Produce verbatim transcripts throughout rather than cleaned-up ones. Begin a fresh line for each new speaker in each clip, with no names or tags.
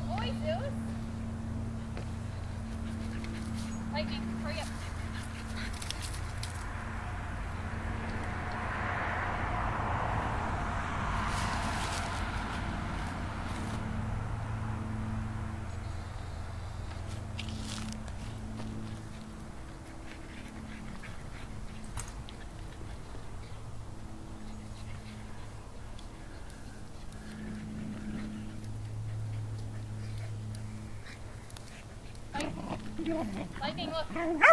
Good boy, Zeus. Lightning, hurry up. Lightning, look.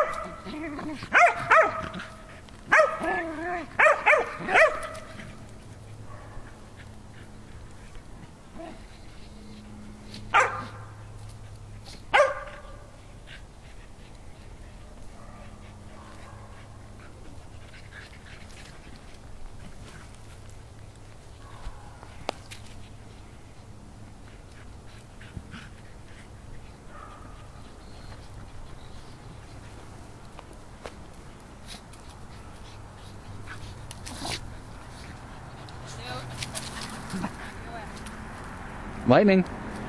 Lightning.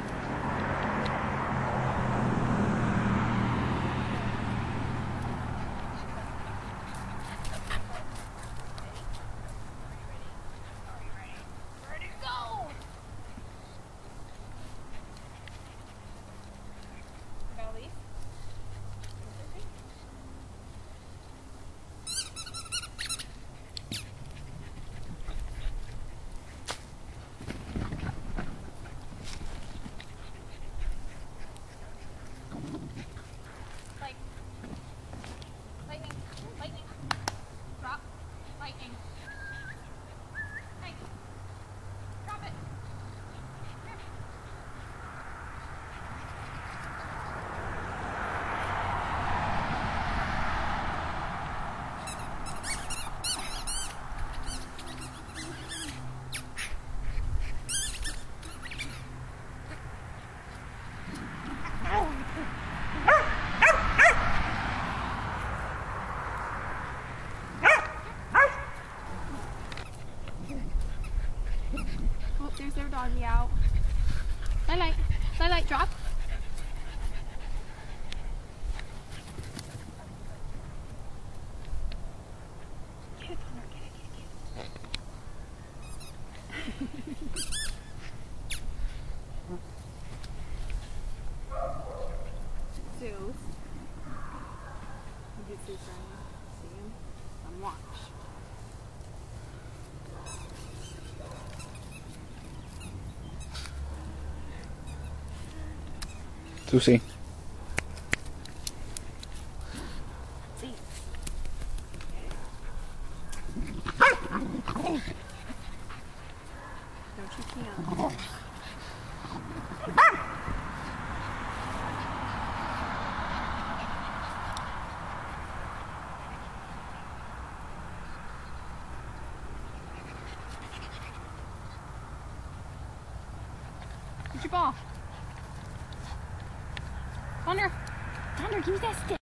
Oh, there's their doggy out. Light, light, light, light, drop. Get it, Connor, get it, get it, get it. Zeus. You can see some, see him? Some watch.
Susie.
See. Don't you can't. Get your ball. Connor, Connor, give me that stick.